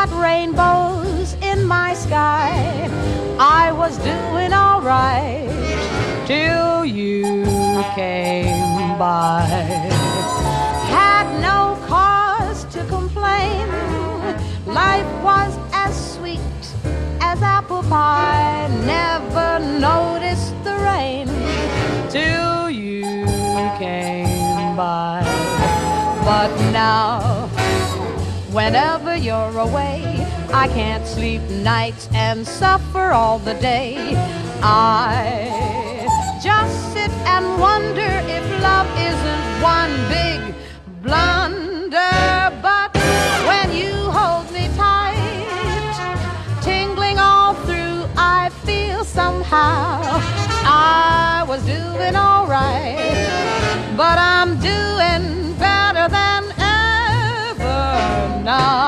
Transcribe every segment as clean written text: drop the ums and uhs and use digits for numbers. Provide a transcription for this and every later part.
got rainbows in my sky. I was doing all right till you came by. Had no cause to complain. Life was as sweet as apple pie. Never noticed the rain till you came by. But now, whenever you're away, I can't sleep nights and suffer all the day. I just sit and wonder if love isn't one big blunder. But when you hold me tight, tingling all through, I feel somehow I was doing all right. But I'm doing better than ever now.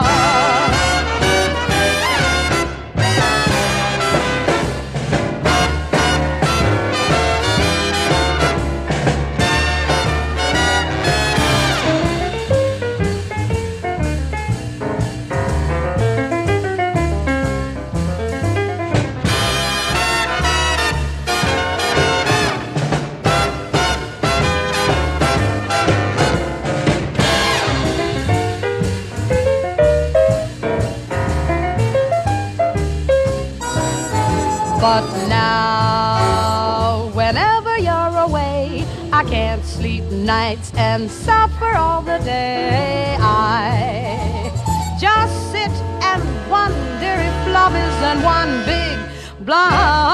But now, whenever you're away, I can't sleep nights and suffer all the day. I just sit and wonder if love isn't one big blunder.